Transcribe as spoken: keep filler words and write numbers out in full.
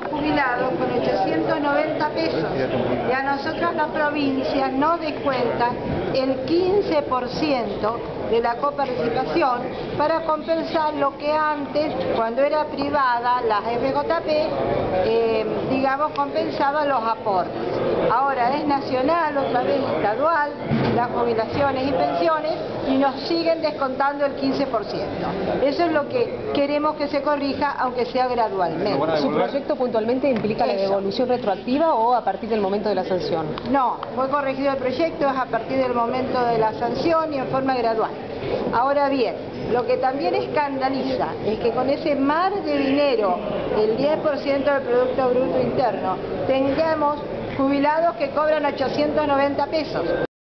jubilados con ochocientos noventa pesos y a nosotros la provincia nos descuenta el quince por ciento de la coparticipación para compensar lo que antes, cuando era privada, las F J P, eh, digamos, compensaba los aportes. Ahora es nacional, otra vez estadual, las jubilaciones y pensiones, y nos siguen descontando el quince por ciento. Eso es lo que queremos que se corrija, aunque sea gradualmente. ¿Su proyecto puntualmente implica Eso. la devolución retroactiva o a partir del momento de la sanción? No, fue corregido el proyecto, es a partir del momento de la sanción y en forma gradual. Ahora bien, lo que también escandaliza es que con ese mar de dinero, el diez por ciento del Producto Bruto Interno, tengamos jubilados que cobran ochocientos noventa pesos.